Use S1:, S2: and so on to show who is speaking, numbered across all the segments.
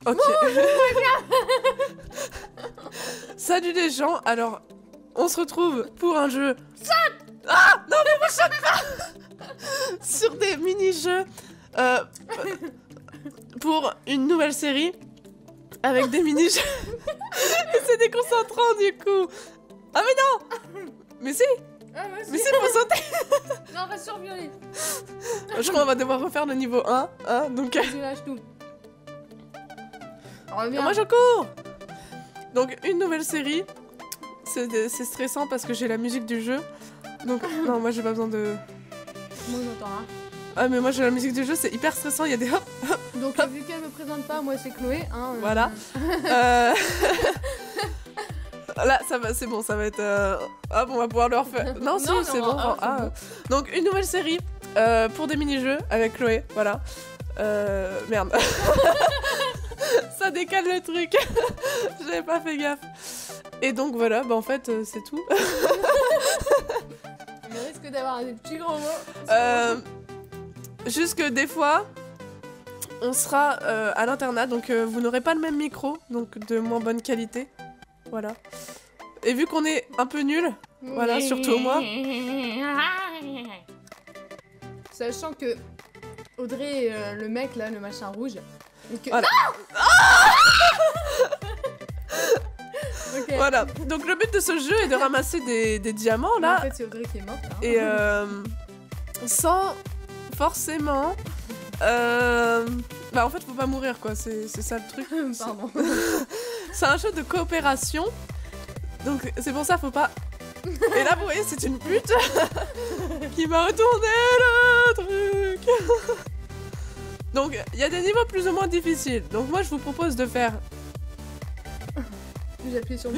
S1: Ok. Salut les gens, alors on se retrouve pour un jeu. Ah non mais moi choque pas. Sur des mini-jeux pour une nouvelle série avec des mini-jeux. C'est déconcentrant du coup. Ah mais non. Mais si.
S2: Ah,
S1: Mais si, faut sauter.
S2: Non, on va sur violet.
S1: Je crois qu'on va devoir refaire le niveau 1, hein, donc...
S2: Je lâche tout. Reviens.
S1: Moi je cours. Donc une nouvelle série. C'est stressant parce que j'ai la musique du jeu. Donc non, moi j'ai pas besoin de...
S2: Moi j'entends hein.
S1: Ah mais moi j'ai la musique du jeu, c'est hyper stressant, il y a des hop.
S2: Donc vu qu'elle me présente pas, moi c'est Chloé. Hein,
S1: Voilà. Là ça va, c'est bon, ça va être... Hop, on va pouvoir le refaire. Non si, c'est bon. Donc une nouvelle série pour des mini-jeux avec Chloé, voilà. Merde. Ça décale le truc. J'avais pas fait gaffe. Et donc voilà, bah en fait c'est tout.
S2: On risque d'avoir des petits gros mots.
S1: Juste que des fois, on sera à l'internat, donc vous n'aurez pas le même micro, donc de moins bonne qualité. Voilà. Et vu qu'on est un peu nuls, voilà, surtout moi.
S2: Sachant que Audrey, le mec là, le machin rouge. Et que...
S1: Voilà.
S2: Okay.
S1: Voilà. Donc le but de ce jeu est de ramasser des diamants là.
S2: En fait, c'est Audrey qui est morte. Hein.
S1: Et sans forcément. Bah en fait faut pas mourir quoi, c'est ça le truc.
S2: Pardon.
S1: C'est un jeu de coopération. Donc c'est pour ça faut pas. Et là vous voyez c'est une pute qui m'a retourné le truc. Donc il y a des niveaux plus ou moins difficiles. Donc moi je vous propose de faire.
S2: J'appuie sur le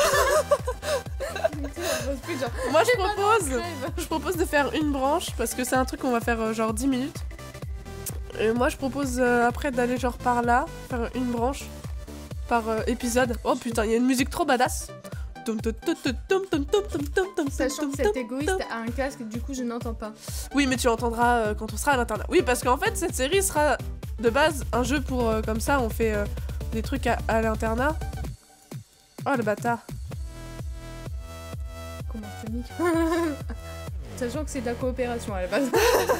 S1: Moi je propose de faire une branche parce que c'est un truc qu'on va faire genre 10 minutes. Et moi je propose après d'aller genre par là, faire une branche par épisode. Oh putain, il y a une musique trop badass.
S2: Sachant que cet égoïste a un casque, du coup je n'entends pas.
S1: Oui, mais tu entendras quand on sera à l'internat. Oui, parce qu'en fait cette série sera de base un jeu pour comme ça, on fait des trucs à l'internat. Oh le bâtard.
S2: Comment je te nique. Sachant que c'est de la coopération à la base.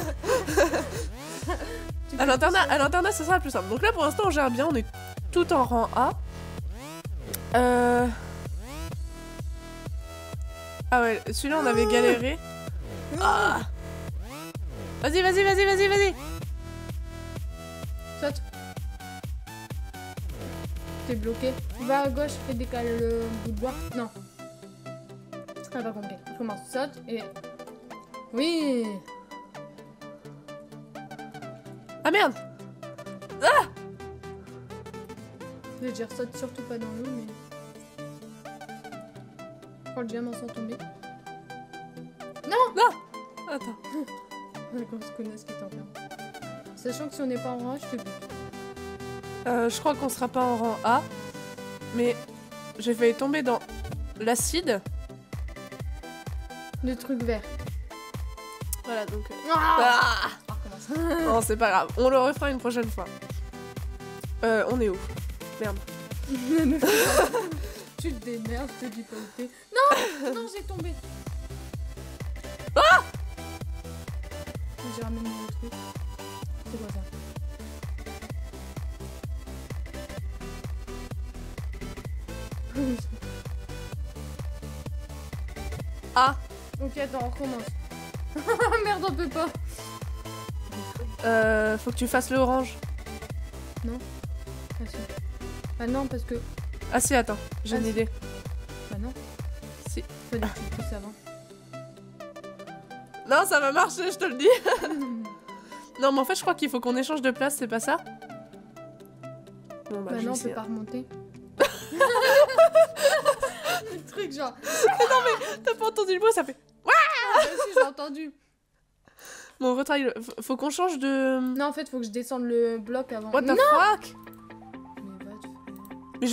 S1: À l'internat, ça sera plus simple. Donc là, pour l'instant, on gère bien. On est tout en rang A. Ah ouais, celui-là, on avait galéré. Ah. Vas-y.
S2: Saute. T'es bloqué. Va à gauche, fais décaler le bout de bois. Non. Ah, pas compris. Je commence. Saute et... Oui.
S1: Ah merde. Ah.
S2: Je veux dire, saute surtout pas dans l'eau, mais... Prends le diamant sans tomber. Non.
S1: Attends.
S2: La grosse connasse qui est en train. Sachant que si on n'est pas en rang, je te bute.
S1: Je crois qu'on sera pas en rang A. Mais j'ai failli tomber dans l'acide.
S2: Le truc vert.
S1: Voilà, donc...
S2: Ah.
S1: Non, c'est pas grave. On le refera une prochaine fois. On est où? Merde.
S2: Tu te démerdes, je te dis pas où t'es. Non. Non, j'ai tombé.
S1: Ah.
S2: J'ai ramené mon truc. C'est quoi ça?
S1: Ah.
S2: Ok, attends, on recommence. Merde, on peut pas.
S1: Faut que tu fasses l'orange.
S2: Non. Ah, si. Ah non, parce que...
S1: Ah si, attends, j'ai une idée.
S2: Bah non.
S1: Si.
S2: Pas du tout, plus avant.
S1: Non, ça va marcher, je te le dis. Non, mais en fait, je crois qu'il faut qu'on échange de place, c'est pas ça? Bon,
S2: Bah
S1: je
S2: non, on
S1: vais
S2: peut
S1: essayer.
S2: pas remonter. Le truc genre...
S1: Non mais, t'as pas entendu le bruit, ça fait...
S2: Ah, si, j'ai entendu.
S1: Bon, retravaille, faut qu'on change de...
S2: Non, en fait, faut que je descende le bloc avant.
S1: What the
S2: non.
S1: fuck?
S2: Mais va, tu fais...
S1: Mais je...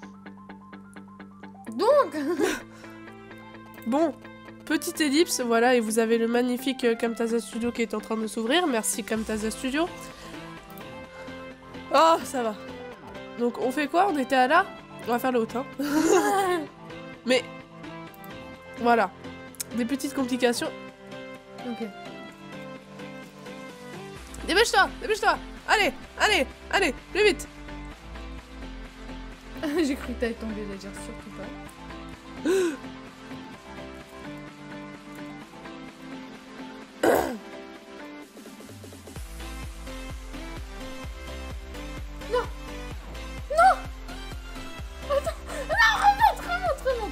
S2: Donc.
S1: Bon, petite ellipse, voilà, et vous avez le magnifique Camtasia Studio qui est en train de s'ouvrir. Merci Camtasia Studio. Oh, ça va. Donc on fait quoi? On était à là? On va faire le haut, hein. Mais voilà, des petites complications.
S2: Ok.
S1: Dépêche-toi, dépêche-toi. Allez, allez, allez, plus vite.
S2: J'ai cru que t'allais tomber, j'allais dire surtout pas. Non. Non. Attends. Non, remonte.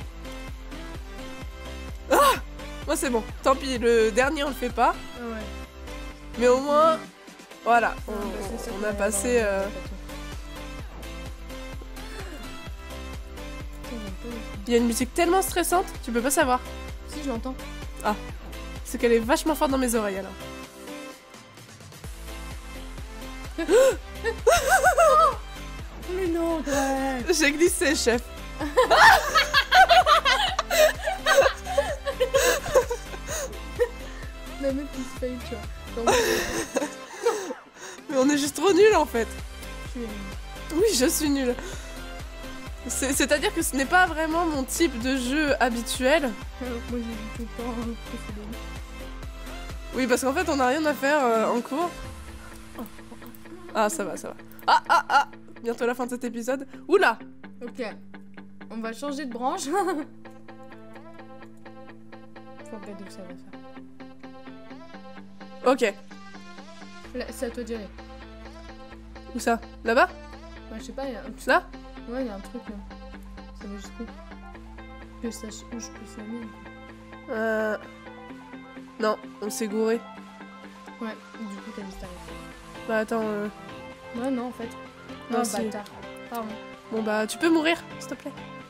S1: Ah, moi c'est bon. Tant pis, le dernier on le fait pas.
S2: Ah ouais.
S1: Mais au moins, voilà,
S2: C'est sûr
S1: on
S2: qu'on
S1: a
S2: va
S1: passé...
S2: avoir un plateau. Putain, j'aime pas.
S1: Il y a une musique tellement stressante, tu peux pas savoir.
S2: Si, je l'entends.
S1: C'est qu'elle est vachement forte dans mes oreilles alors.
S2: Mais non, ouais.
S1: J'ai glissé, chef.
S2: La meuf qui se fail, tu vois. Donc,
S1: Mais on est juste trop nuls en fait.
S2: tu es...
S1: Oui, je suis nulle. C'est-à-dire que ce n'est pas vraiment mon type de jeu habituel.
S2: Alors que moi, j'ai vu tout le temps précédemment.
S1: Oui, parce qu'en fait, on n'a rien à faire en cours. Ah, ça va, ça va. Ah, ah, ah. Bientôt la fin de cet épisode. Oula.
S2: Ok. On va changer de branche. Faut regarder où ça va faire.
S1: Ok.
S2: Là, c'est à toi d'y aller.
S1: Où ça? Là-bas?
S2: Ouais, je sais pas, il y a un...
S1: Là?
S2: Ouais, il y a un truc là. Ça va jusqu'où? Que je sache où je peux fermer.
S1: Non, on s'est gouré.
S2: Ouais, du coup, t'as disparu.
S1: Bah attends,
S2: Ouais, non, en fait.
S1: Non,
S2: Oh,
S1: si.
S2: bâtard. Pardon.
S1: Bon bah tu peux mourir, s'il te plaît.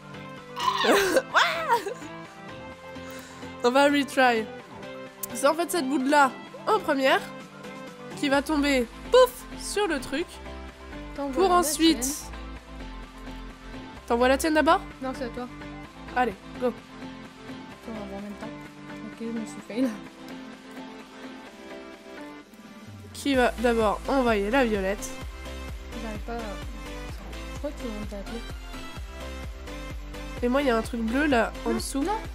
S1: On va retry. C'est en fait cette boule là en première qui va tomber pouf sur le truc
S2: T'envoies
S1: pour
S2: la
S1: ensuite.
S2: tienne.
S1: T'envoies la tienne d'abord?
S2: Non, c'est à toi.
S1: Allez, go.
S2: On va voir en même temps. Ok, je me suis fail.
S1: Qui va d'abord envoyer la violette?
S2: J'arrive pas à... Je crois que tu vas t'appeler.
S1: Et moi il y a un truc bleu là en
S2: Non,
S1: dessous.
S2: non.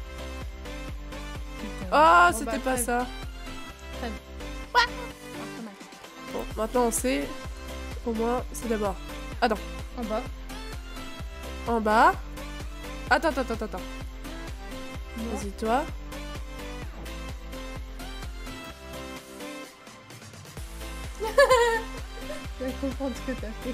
S1: Ah,
S2: Bon,
S1: c'était
S2: bah,
S1: pas
S2: crève.
S1: ça.
S2: Ah, pas mal.
S1: Bon, maintenant on sait. Au moins, c'est d'abord.
S2: En bas.
S1: En bas. Attends.
S2: Non.
S1: Vas-y, toi.
S2: Je vais comprendre ce que t'as fait.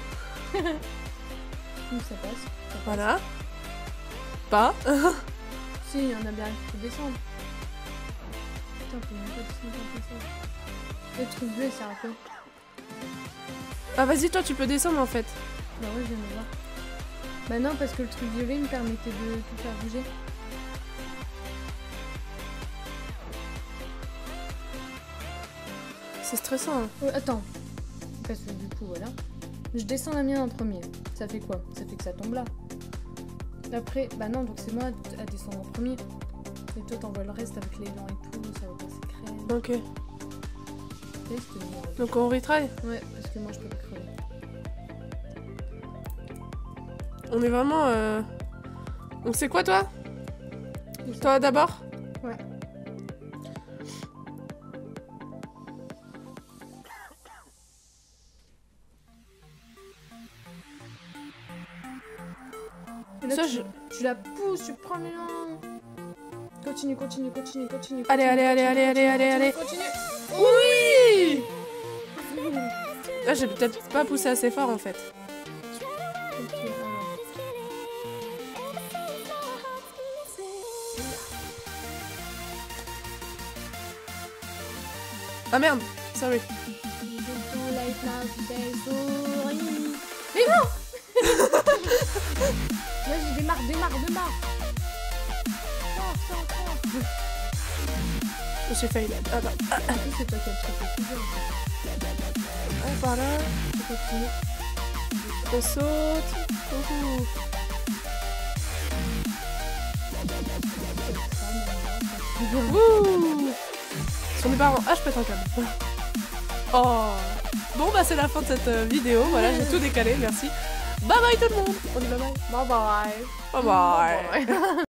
S2: Où ça passe? Ça passe.
S1: Voilà. Pas.
S2: Si, il y en a bien qui peut descendre. Putain, faut même pas descendre comme ça. Le truc bleu, c'est un peu.
S1: Ah, vas-y, toi, tu peux descendre en fait.
S2: Bah ouais, je viens de voir. Bah non, parce que le truc violet me permettait de tout faire bouger.
S1: C'est stressant. Hein.
S2: Attends. Parce que du coup, voilà. Je descends la mienne en premier. Ça fait quoi? Ça fait que ça tombe là. Après, bah non, donc c'est moi à descendre en premier. Et toi, t'envoies le reste avec l'élan et tout. Ça va passer crème.
S1: Ok.
S2: Test,
S1: Donc on retry.
S2: ouais, parce que moi, je peux pas crever.
S1: On est vraiment. Donc c'est quoi toi? Toi d'abord?
S2: Ouais. Et là,
S1: Ça,
S2: tu la pousses, tu prends l'élan. Continue.
S1: Allez.
S2: Continue.
S1: Oui! Là, j'ai peut-être pas poussé assez fort en fait.
S2: Ok, alors.
S1: Ah merde, sorry.
S2: Mais non. Vas-y, démarre. Fort.
S1: J'ai failli là. Attends.
S2: En plus, c'est toi qui as le truc le plus dur.
S1: Ah, par là.
S2: Tu continues.
S1: On saute. Ouhou. Wouh! Sur mes parents. Ah, je pète un câble. Oh! Bon, bah, c'est la fin de cette vidéo. Voilà, j'ai tout décalé, merci. Bye bye tout le monde. On dit bye bye.
S2: Bye bye.
S1: Bye bye.